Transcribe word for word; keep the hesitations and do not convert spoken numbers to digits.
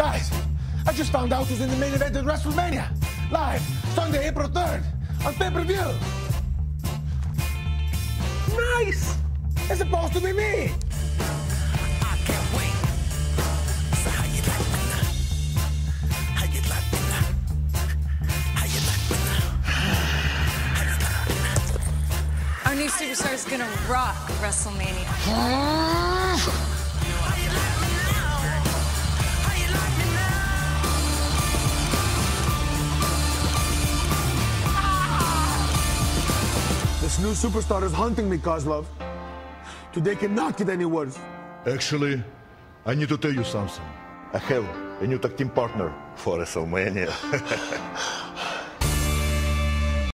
Guys, I just found out who's in the main event of WrestleMania. Live, Sunday, April third, on pay-per-view. Nice! It's supposed to be me. I can't wait. So how you like me now? How you like me now? How you like me now? How you like me now? Our new superstar is gonna rock WrestleMania. This new superstar is haunting me, Kozlov. Today cannot get any worse. Actually, I need to tell you something. I have a new tag team partner for WrestleMania.